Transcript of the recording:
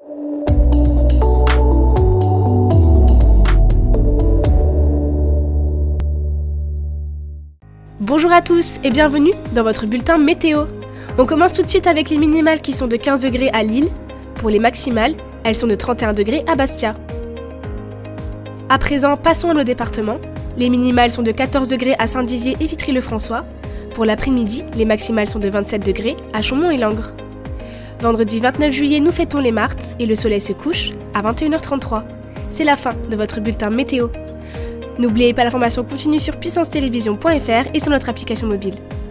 Bonjour à tous et bienvenue dans votre bulletin météo. On commence tout de suite avec les minimales qui sont de 15 degrés à Lille. Pour les maximales, elles sont de 31 degrés à Bastia. À présent, passons à nos départements. Les minimales sont de 14 degrés à Saint-Dizier et Vitry-le-François. Pour l'après-midi, les maximales sont de 27 degrés à Chaumont et Langres. Vendredi 29 juillet, nous fêtons les Martes et le soleil se couche à 21h33. C'est la fin de votre bulletin météo. N'oubliez pas l'information continue sur puissancetélévision.fr et sur notre application mobile.